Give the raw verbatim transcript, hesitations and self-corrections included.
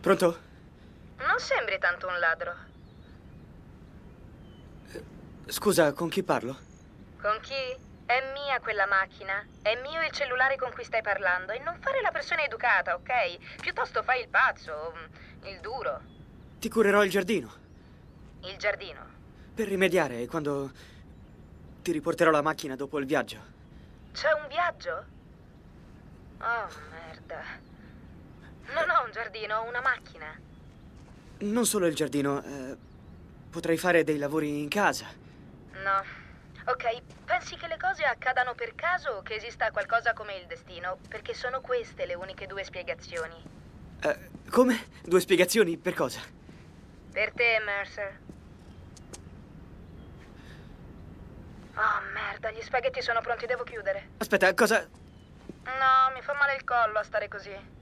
Pronto? Non sembri tanto un ladro. Scusa, con chi parlo? Con chi? È mia quella macchina. È mio il cellulare con cui stai parlando. E non fare la persona educata, ok? Piuttosto fai il pazzo, il duro. Ti curerò il giardino. Il giardino? Per rimediare quando ti riporterò la macchina dopo il viaggio. C'è un viaggio? Oh, merda. Non ho un giardino, ho una macchina. Non solo il giardino, eh, potrei fare dei lavori in casa. No. Ok, pensi che le cose accadano per caso o che esista qualcosa come il destino? Perché sono queste le uniche due spiegazioni. Eh, come? Due spiegazioni? Per cosa? Per te, Mercer. Oh, merda, gli spaghetti sono pronti, devo chiudere. Aspetta, cosa... No, mi fa male il collo a stare così.